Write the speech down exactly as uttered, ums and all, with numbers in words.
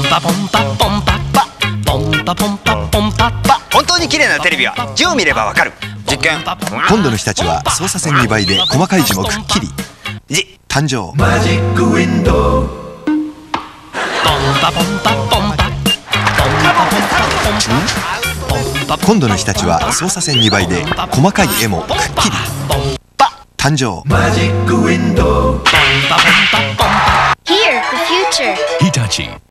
パポンパポンパッパポンパポンパポンパッパ。 本当に綺麗なテレビは字を見ればわかる。実験。 今度の日立は操作線にばいで細かい字もくっきり。 字誕生。 マジックウィンドウ。 ポンパポンパポンパポンパポンパポンパ。 今度の日立は操作線にばいで細かい絵もくっきり。誕生。 マジックウィンドウ。 ポンパポンパポンパ。 Here, the future. Hitachi.